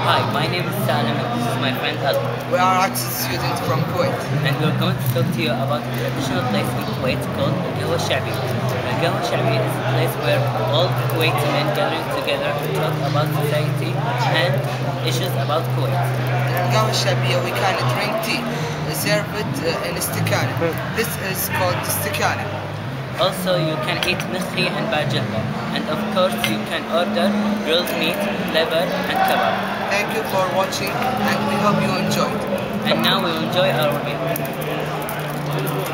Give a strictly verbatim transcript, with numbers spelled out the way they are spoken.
Hi, my name is Salim and this is my friend Al. We are Access students from Kuwait. And we're going to talk to you about a traditional place in Kuwait called Kuwait Shabi. Kuwait Shabi is a place where all Kuwaiti men gathering together to talk about society and issues about Kuwait. In Kuwait Shabi we can drink tea, serve it uh, in istikana. This is called istikana. Also, you can eat mikhi and bajilba, and of course you can order grilled meat, liver and kebab. Thank you for watching and we hope you enjoyed. And now we enjoy our meal.